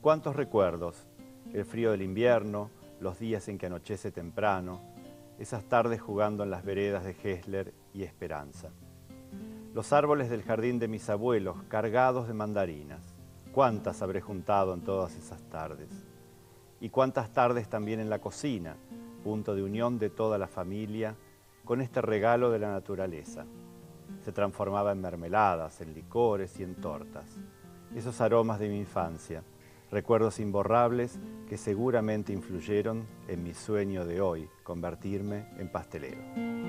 ¿Cuántos recuerdos? El frío del invierno, los días en que anochece temprano, esas tardes jugando en las veredas de Hessler y Esperanza. Los árboles del jardín de mis abuelos, cargados de mandarinas. ¿Cuántas habré juntado en todas esas tardes? Y cuántas tardes también en la cocina, punto de unión de toda la familia, con este regalo de la naturaleza. Se transformaba en mermeladas, en licores y en tortas. Esos aromas de mi infancia, recuerdos imborrables que seguramente influyeron en mi sueño de hoy, convertirme en pastelero.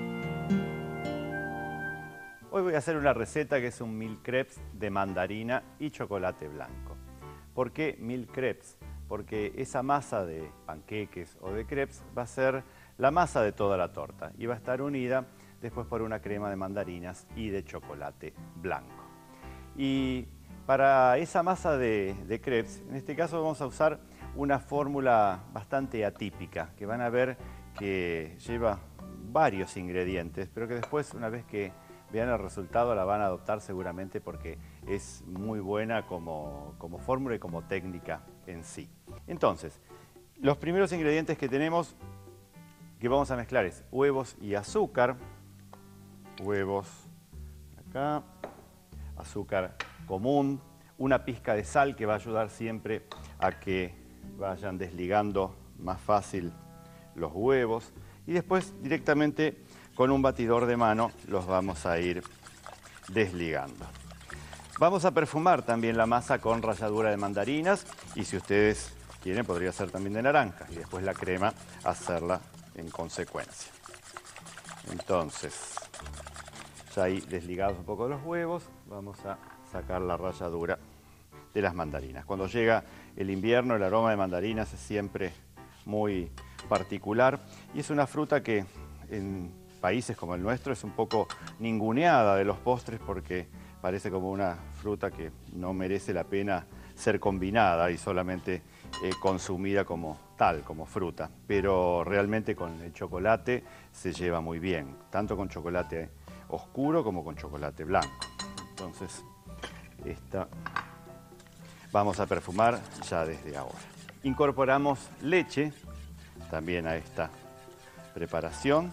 Hoy voy a hacer una receta que es un mille crepes de mandarina y chocolate blanco. ¿Por qué mille crepes? Porque esa masa de panqueques o de crepes va a ser la masa de toda la torta y va a estar unida después por una crema de mandarinas y de chocolate blanco. Y para esa masa de crepes, en este caso vamos a usar una fórmula bastante atípica, que van a ver que lleva varios ingredientes, pero que después, una vez que vean el resultado, la van a adoptar seguramente porque es muy buena como fórmula y como técnica en sí. Entonces, los primeros ingredientes que tenemos que vamos a mezclar es huevos y azúcar. Huevos acá, azúcar común, una pizca de sal que va a ayudar siempre a que vayan desligando más fácil los huevos. Y después directamente con un batidor de mano los vamos a ir desligando. Vamos a perfumar también la masa con ralladura de mandarinas y si ustedes quieren podría ser también de naranja y después la crema hacerla en consecuencia. Entonces, ya ahí desligados un poco de los huevos, vamos a sacar la ralladura de las mandarinas. Cuando llega el invierno el aroma de mandarinas es siempre muy particular y es una fruta que en países como el nuestro es un poco ninguneada de los postres porque parece como una fruta que no merece la pena ser combinada y solamente consumida como tal, como fruta. Pero realmente con el chocolate se lleva muy bien, tanto con chocolate oscuro como con chocolate blanco. Entonces, esta vamos a perfumar ya desde ahora. Incorporamos leche también a esta preparación.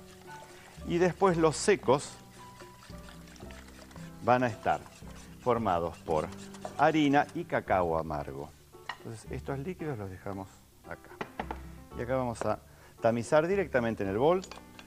Y después los secos van a estar formados por harina y cacao amargo. Entonces estos líquidos los dejamos acá. Y acá vamos a tamizar directamente en el bol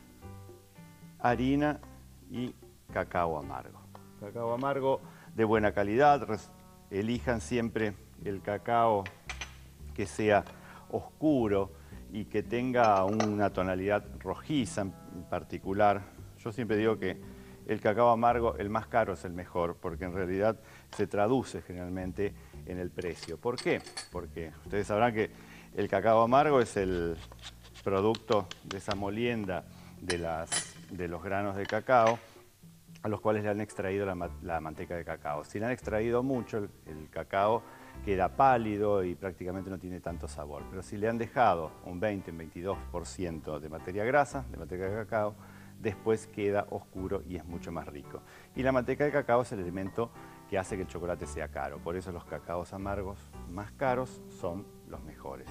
harina y cacao amargo. Cacao amargo de buena calidad. Elijan siempre el cacao que sea oscuro y que tenga una tonalidad rojiza en particular. Yo siempre digo que el cacao amargo, el más caro, es el mejor, porque en realidad se traduce generalmente en el precio. ¿Por qué? Porque ustedes sabrán que el cacao amargo es el producto de esa molienda de los granos de cacao a los cuales le han extraído la manteca de cacao. Si le han extraído mucho, el cacao queda pálido y prácticamente no tiene tanto sabor. Pero si le han dejado un 20, un 22% de materia grasa, de manteca de cacao, después queda oscuro y es mucho más rico. Y la manteca de cacao es el elemento que hace que el chocolate sea caro. Por eso los cacaos amargos más caros son los mejores.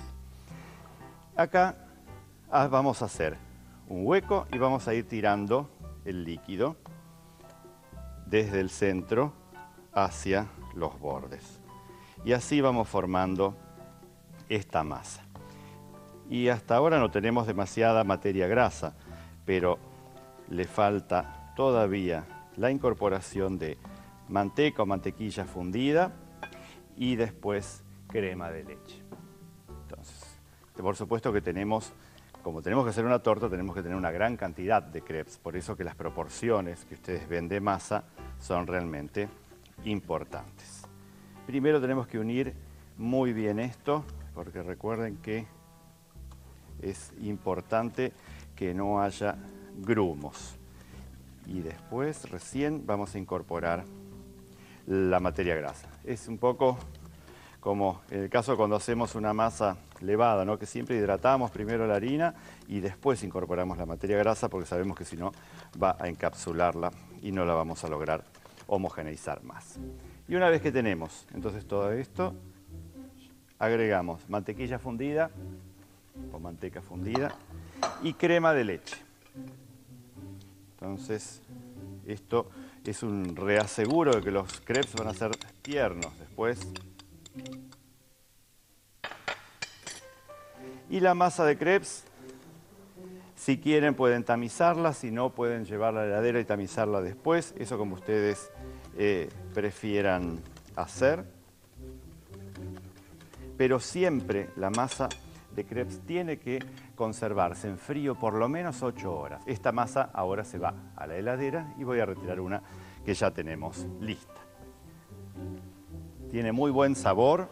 Acá vamos a hacer un hueco y vamos a ir tirando el líquido desde el centro hacia los bordes. Y así vamos formando esta masa. Y hasta ahora no tenemos demasiada materia grasa, pero le falta todavía la incorporación de manteca o mantequilla fundida y después crema de leche. Entonces, por supuesto que como tenemos que hacer una torta, tenemos que tener una gran cantidad de crepes. Por eso que las proporciones que ustedes ven de masa son realmente importantes. Primero tenemos que unir muy bien esto, porque recuerden que es importante que no haya grumos. Y después recién vamos a incorporar la materia grasa. Es un poco como en el caso cuando hacemos una masa levada, ¿no? Que siempre hidratamos primero la harina y después incorporamos la materia grasa porque sabemos que si no va a encapsularla y no la vamos a lograr homogeneizar más. Y una vez que tenemos entonces todo esto, agregamos mantequilla fundida o manteca fundida y crema de leche. Entonces, esto es un reaseguro de que los crepes van a ser tiernos después. Y la masa de crepes, si quieren pueden tamizarla, si no pueden llevarla a la heladera y tamizarla después. Eso como ustedes prefieran hacer. Pero siempre la masa de crepes tiene que conservarse en frío por lo menos 8 horas. Esta masa ahora se va a la heladera y voy a retirar una que ya tenemos lista. Tiene muy buen sabor.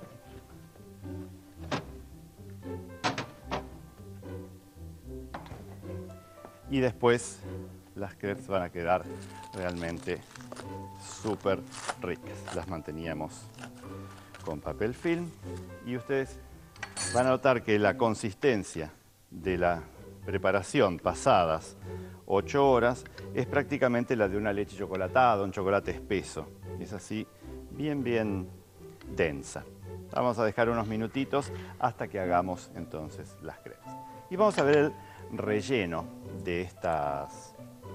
Y después las crepes van a quedar realmente súper ricas. Las manteníamos con papel film y ustedes van a notar que la consistencia de la preparación pasadas 8 horas es prácticamente la de una leche chocolatada, un chocolate espeso. Es así, bien densa. Vamos a dejar unos minutitos hasta que hagamos entonces las crepes. Y vamos a ver el relleno de estas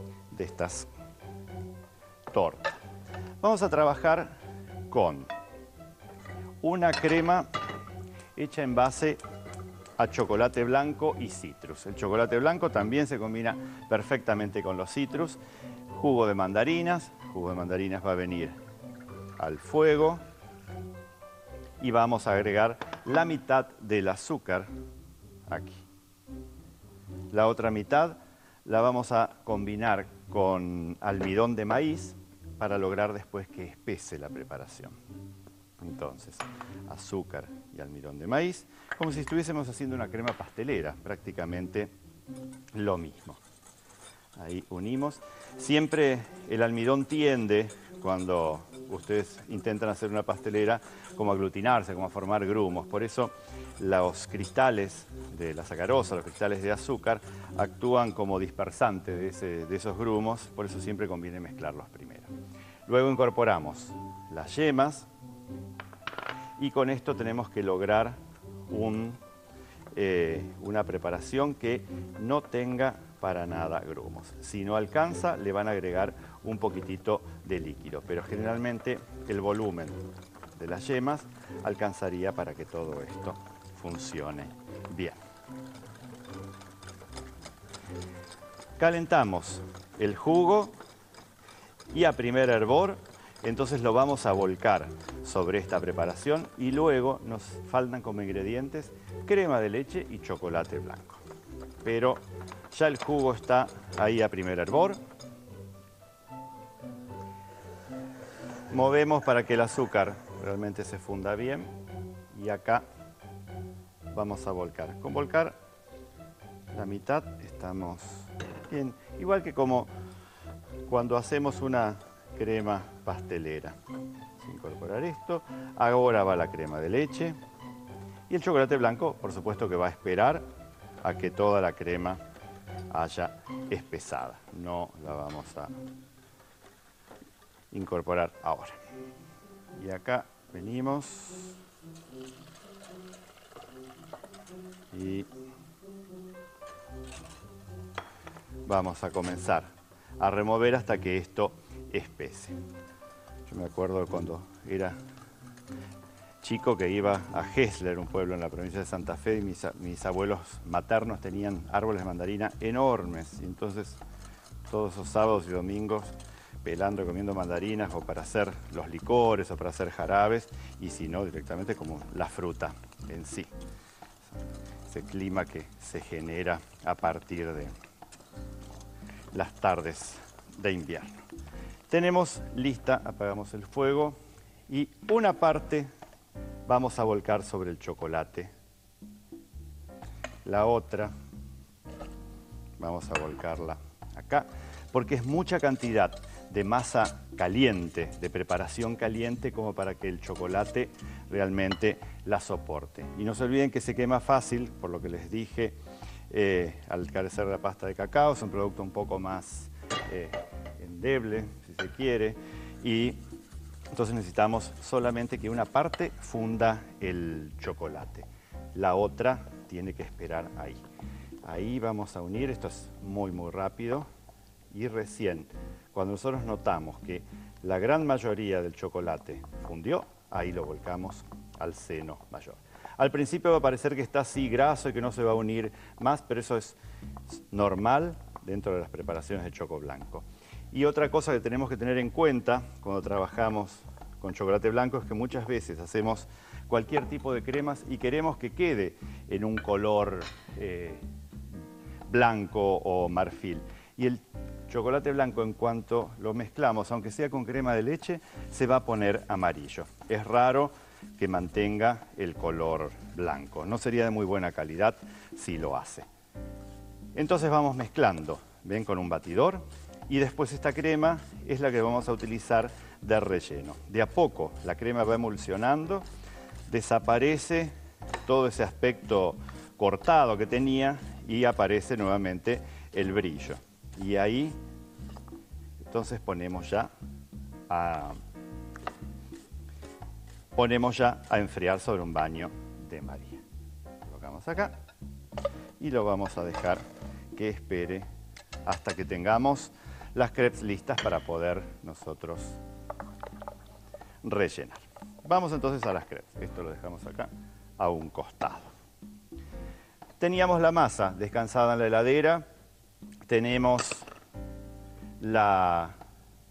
tortas. Vamos a trabajar con una crema hecha en base a chocolate blanco y citrus. El chocolate blanco también se combina perfectamente con los citrus. Jugo de mandarinas va a venir al fuego y vamos a agregar la mitad del azúcar aquí. La otra mitad la vamos a combinar con almidón de maíz para lograr después que espese la preparación. Entonces, azúcar y almidón de maíz, como si estuviésemos haciendo una crema pastelera, prácticamente lo mismo. Ahí unimos. Siempre el almidón tiende, cuando ustedes intentan hacer una pastelera, como a aglutinarse, como a formar grumos. Por eso los cristales de la sacarosa, los cristales de azúcar, actúan como dispersante de esos grumos. Por eso siempre conviene mezclarlos primero. Luego incorporamos las yemas. Y con esto tenemos que lograr una preparación que no tenga para nada grumos. Si no alcanza, le van a agregar un poquitito de líquido, pero generalmente el volumen de las yemas alcanzaría para que todo esto funcione bien. Calentamos el jugo y a primer hervor, entonces lo vamos a volcar sobre esta preparación y luego nos faltan como ingredientes crema de leche y chocolate blanco. Pero ya el jugo está ahí a primer hervor. Movemos para que el azúcar realmente se funda bien y acá vamos a volcar. Con volcar la mitad estamos bien, igual que como cuando hacemos una crema pastelera. Incorporar esto. Ahora va la crema de leche. Y el chocolate blanco, por supuesto que va a esperar a que toda la crema haya espesada. No la vamos a incorporar ahora. Y acá venimos. Y vamos a comenzar a remover hasta que esto espese. Yo me acuerdo cuando era chico que iba a Hessler, un pueblo en la provincia de Santa Fe, y mis abuelos maternos tenían árboles de mandarina enormes. Y entonces todos esos sábados y domingos pelando, comiendo mandarinas o para hacer los licores o para hacer jarabes, y si no, directamente como la fruta en sí. Ese clima que se genera a partir de las tardes de invierno. Tenemos lista, apagamos el fuego y una parte vamos a volcar sobre el chocolate. La otra vamos a volcarla acá, porque es mucha cantidad de masa caliente, de preparación caliente, como para que el chocolate realmente la soporte. Y no se olviden que se quema fácil, por lo que les dije, al carecer de la pasta de cacao. Es un producto un poco más endeble, si se quiere, y Entonces necesitamos solamente que una parte funda el chocolate. La otra tiene que esperar ahí. Ahí vamos a unir, esto es muy rápido. Y recién, cuando nosotros notamos que la gran mayoría del chocolate fundió, ahí lo volcamos al seno mayor. Al principio va a parecer que está así graso y que no se va a unir más, pero eso es normal dentro de las preparaciones de choco blanco. Y otra cosa que tenemos que tener en cuenta cuando trabajamos con chocolate blanco es que muchas veces hacemos cualquier tipo de cremas y queremos que quede en un color blanco o marfil. Y el chocolate blanco, en cuanto lo mezclamos, aunque sea con crema de leche, se va a poner amarillo. Es raro que mantenga el color blanco. No sería de muy buena calidad si lo hace. Entonces vamos mezclando, ven, con un batidor. Y después esta crema es la que vamos a utilizar de relleno. De a poco la crema va emulsionando, desaparece todo ese aspecto cortado que tenía y aparece nuevamente el brillo. Y ahí entonces ponemos ya a enfriar sobre un baño de María. Lo colocamos acá y lo vamos a dejar que espere hasta que tengamos las crepes listas para poder nosotros rellenar. Vamos entonces a las crepes. Esto lo dejamos acá a un costado. Teníamos la masa descansada en la heladera. Tenemos la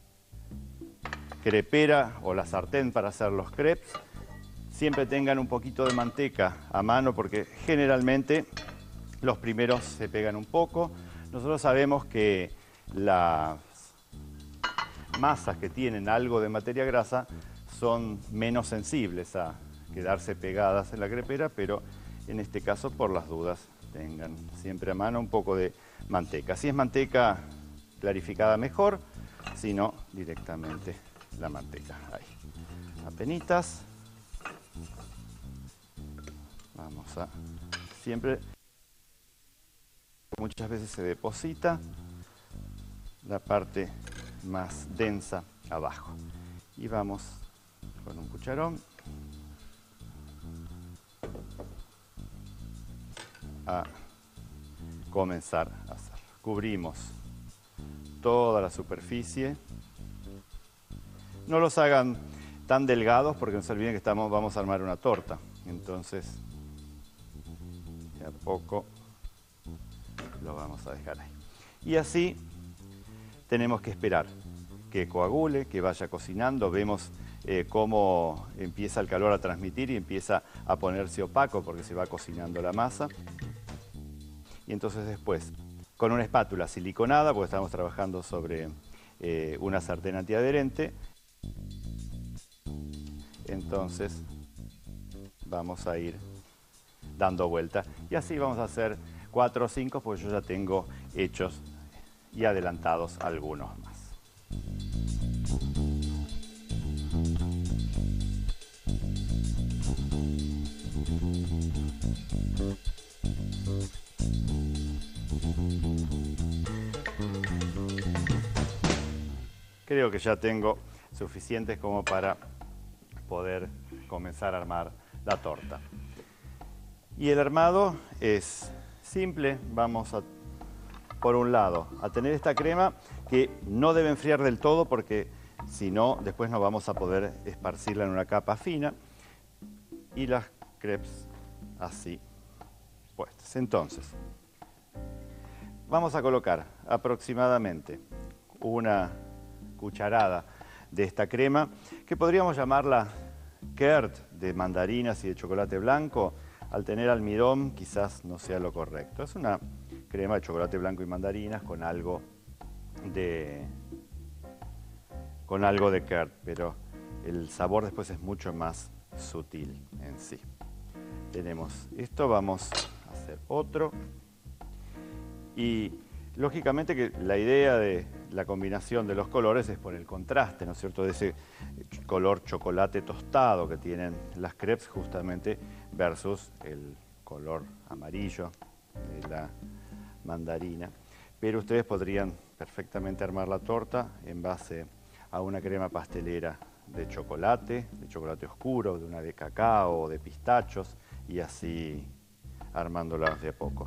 crepera o la sartén para hacer los crepes. Siempre tengan un poquito de manteca a mano porque generalmente los primeros se pegan un poco. Nosotros sabemos que las masas que tienen algo de materia grasa son menos sensibles a quedarse pegadas en la crepera, pero en este caso, por las dudas, tengan siempre a mano un poco de manteca. Si es manteca clarificada, mejor, si no, directamente la manteca. Ahí, apenitas. Vamos a siempre, muchas veces se deposita la parte más densa abajo. Y vamos con un cucharón a comenzar a hacer. Cubrimos toda la superficie. No los hagan tan delgados porque no se olviden que vamos a armar una torta. Entonces, de a poco lo vamos a dejar ahí. Y así tenemos que esperar que coagule, que vaya cocinando. Vemos cómo empieza el calor a transmitir y empieza a ponerse opaco porque se va cocinando la masa. Y entonces después, con una espátula siliconada, porque estamos trabajando sobre una sartén antiadherente, entonces vamos a ir dando vuelta. Y así vamos a hacer 4 o 5, porque yo ya tengo hechos y adelantados algunos más. Creo que ya tengo suficientes como para poder comenzar a armar la torta. Y el armado es simple. Vamos a, por un lado, a tener esta crema que no debe enfriar del todo porque si no, después no vamos a poder esparcirla en una capa fina. Y las crepes así puestas. Entonces, vamos a colocar aproximadamente una cucharada de esta crema, que podríamos llamarla curd de mandarinas y de chocolate blanco. Al tener almidón quizás no sea lo correcto. Es una crema de chocolate blanco y mandarinas con algo de curd, pero el sabor después es mucho más sutil en sí. Tenemos esto, vamos a hacer otro. Y lógicamente que la idea de la combinación de los colores es por el contraste, ¿no es cierto?, de ese color chocolate tostado que tienen las crepes justamente versus el color amarillo de la mandarina. Pero ustedes podrían perfectamente armar la torta en base a una crema pastelera de chocolate oscuro, de una de cacao, de pistachos, y así armándolas de a poco.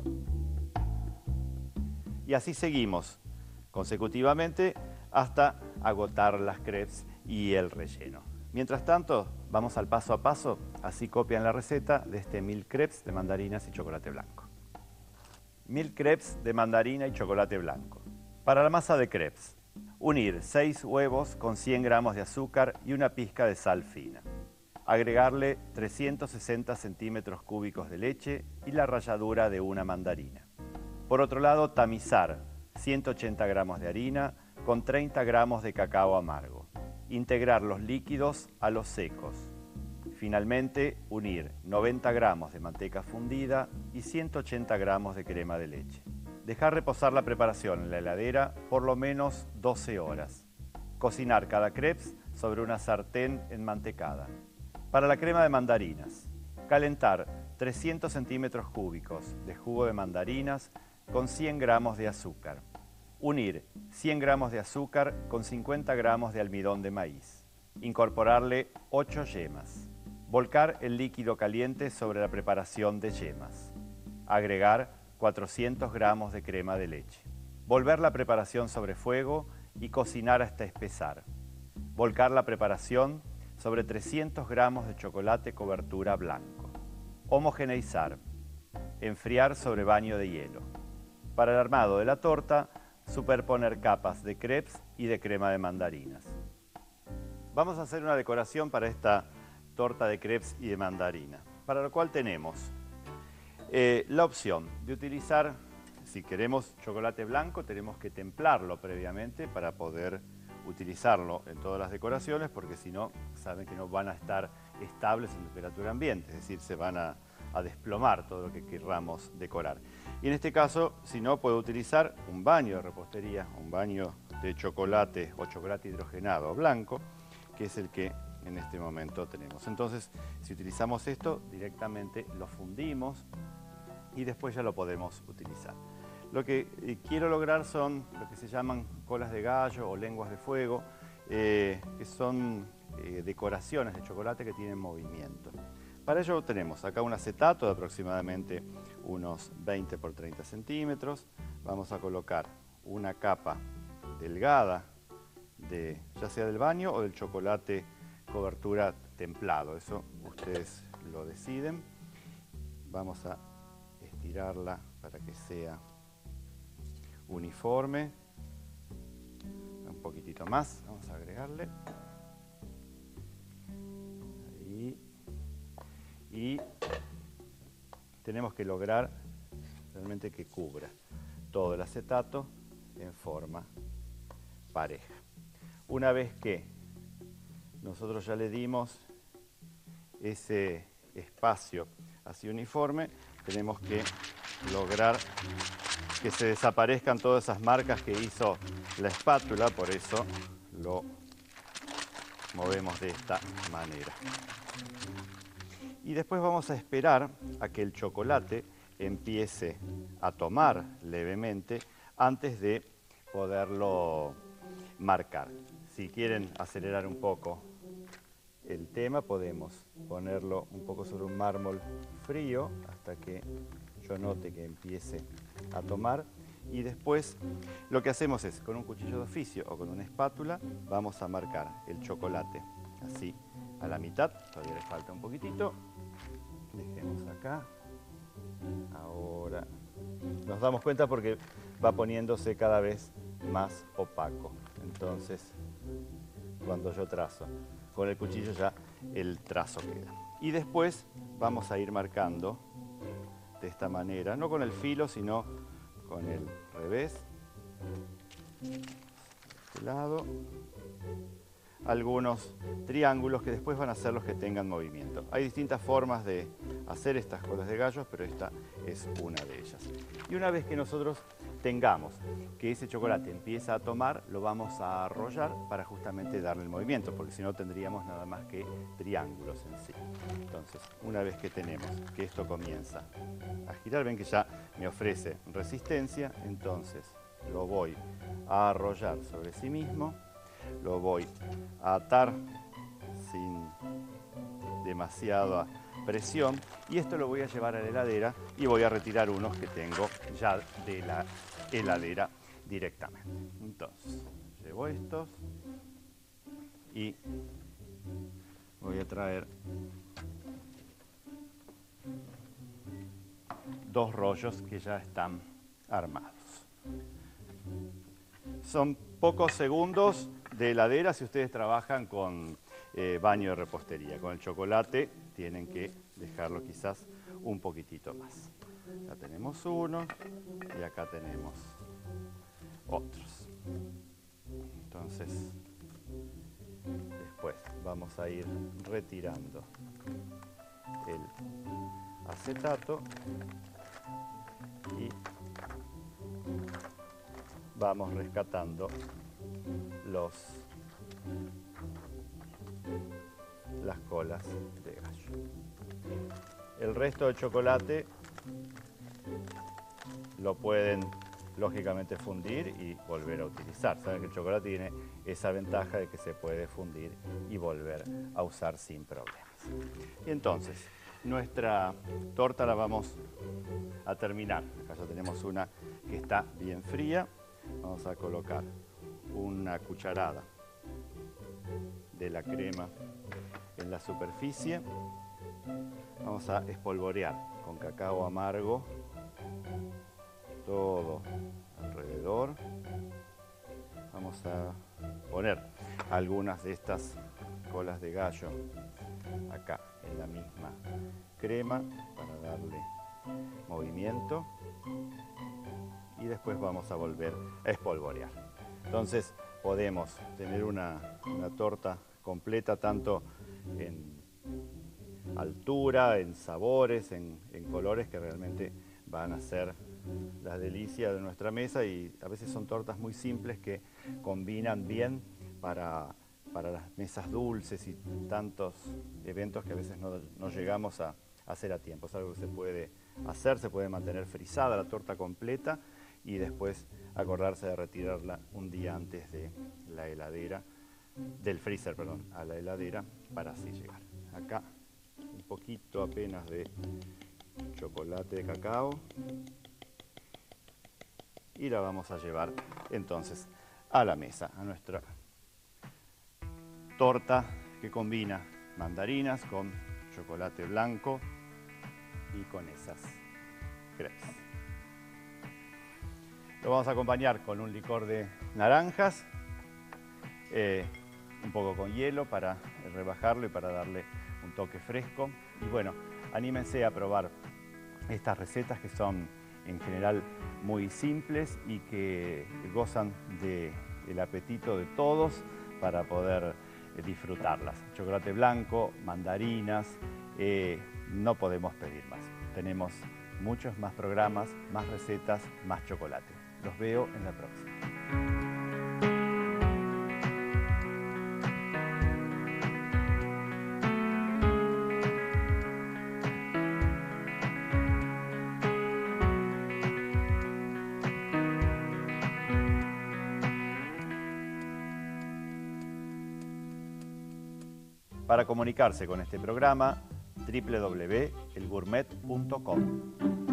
Y así seguimos consecutivamente hasta agotar las crepes y el relleno. Mientras tanto, vamos al paso a paso, así copian la receta de este 1000 crepes de mandarinas y chocolate blanco. 1000 crepes de mandarina y chocolate blanco. Para la masa de crepes, unir 6 huevos con 100 gramos de azúcar y una pizca de sal fina. Agregarle 360 centímetros cúbicos de leche y la ralladura de una mandarina. Por otro lado, tamizar 180 gramos de harina con 30 gramos de cacao amargo. Integrar los líquidos a los secos. Finalmente, unir 90 gramos de manteca fundida y 180 gramos de crema de leche. Dejar reposar la preparación en la heladera por lo menos 12 horas. Cocinar cada crepes sobre una sartén enmantecada. Para la crema de mandarinas, calentar 300 centímetros cúbicos de jugo de mandarinas con 100 gramos de azúcar. Unir 100 gramos de azúcar con 50 gramos de almidón de maíz. Incorporarle 8 yemas. Volcar el líquido caliente sobre la preparación de yemas. Agregar 400 gramos de crema de leche. Volver la preparación sobre fuego y cocinar hasta espesar. Volcar la preparación sobre 300 gramos de chocolate cobertura blanco. Homogeneizar. Enfriar sobre baño de hielo. Para el armado de la torta, superponer capas de crepes y de crema de mandarinas. Vamos a hacer una decoración para esta torta de crepes y de mandarina, para lo cual tenemos la opción de utilizar, si queremos chocolate blanco, tenemos que templarlo previamente para poder utilizarlo en todas las decoraciones, porque si no, saben que no van a estar estables en temperatura ambiente, es decir, se van a desplomar todo lo que querramos decorar. Y en este caso, si no, puedo utilizar un baño de repostería, un baño de chocolate o chocolate hidrogenado blanco, que es el que en este momento tenemos. Entonces, si utilizamos esto, directamente lo fundimos y después ya lo podemos utilizar. Lo que quiero lograr son lo que se llaman colas de gallo o lenguas de fuego, que son decoraciones de chocolate que tienen movimiento. Para ello tenemos acá un acetato de aproximadamente unos 20 por 30 centímetros. Vamos a colocar una capa delgada, ya sea del baño o del chocolate cobertura templado. Eso ustedes lo deciden. Vamos a estirarla para que sea uniforme. Un poquitito más, vamos a agregarle. Ahí. Y tenemos que lograr realmente que cubra todo el acetato en forma pareja. Una vez que nosotros ya le dimos ese espacio así uniforme, tenemos que lograr que se desaparezcan todas esas marcas que hizo la espátula, por eso lo movemos de esta manera. Y después vamos a esperar a que el chocolate empiece a tomar levemente antes de poderlo marcar. Si quieren acelerar un poco el tema, podemos ponerlo un poco sobre un mármol frío hasta que yo note que empiece a tomar. Y después lo que hacemos es, con un cuchillo de oficio o con una espátula, vamos a marcar el chocolate así a la mitad. Todavía le falta un poquitito. Dejemos acá. Ahora nos damos cuenta porque va poniéndose cada vez más opaco. Entonces, cuando yo trazo con el cuchillo, ya el trazo queda. Y después vamos a ir marcando de esta manera, no con el filo, sino con el revés. De este lado. Algunos triángulos que después van a ser los que tengan movimiento. Hay distintas formas de hacer estas colas de gallos, pero esta es una de ellas. Y una vez que nosotros tengamos que ese chocolate empieza a tomar, lo vamos a arrollar para justamente darle el movimiento, porque si no tendríamos nada más que triángulos en sí. Entonces, una vez que tenemos que esto comienza a girar, ven que ya me ofrece resistencia, entonces lo voy a arrollar sobre sí mismo. Lo voy a atar sin demasiada presión. Y esto lo voy a llevar a la heladera y voy a retirar unos que tengo ya de la heladera directamente. Entonces, llevo estos y voy a traer 2 rollos que ya están armados. Son pocos segundos de heladera si ustedes trabajan con baño de repostería. Con el chocolate tienen que dejarlo quizás un poquitito más. Acá tenemos uno y acá tenemos otros. Entonces, después vamos a ir retirando el acetato y vamos rescatando las colas de gallo. El resto del chocolate lo pueden lógicamente fundir y volver a utilizar. Saben que el chocolate tiene esa ventaja de que se puede fundir y volver a usar sin problemas. Y entonces, nuestra torta la vamos a terminar. Acá ya tenemos una que está bien fría. Vamos a colocar una cucharada de la crema en la superficie. Vamos a espolvorear con cacao amargo todo alrededor. Vamos a poner algunas de estas colas de gallo acá en la misma crema para darle movimiento y después vamos a volver a espolvorear. Entonces podemos tener una torta completa tanto en altura, en sabores, en colores que realmente van a ser las delicias de nuestra mesa, y a veces son tortas muy simples que combinan bien para las mesas dulces y tantos eventos que a veces no llegamos a hacer a tiempo. Es algo que se puede hacer, se puede mantener frisada la torta completa y después acordarse de retirarla un día antes de la heladera, del freezer, perdón, a la heladera para así llegar. Acá un poquito apenas de chocolate de cacao y la vamos a llevar entonces a la mesa, a nuestra torta que combina mandarinas con chocolate blanco y con esas crepes. Lo vamos a acompañar con un licor de naranjas, un poco con hielo para rebajarlo y para darle un toque fresco. Y bueno, anímense a probar estas recetas que son en general muy simples y que gozan del apetito de todos para poder disfrutarlas. Chocolate blanco, mandarinas, no podemos pedir más. Tenemos muchos más programas, más recetas, más chocolate. Los veo en la próxima. Para comunicarse con este programa, www.elgourmet.com.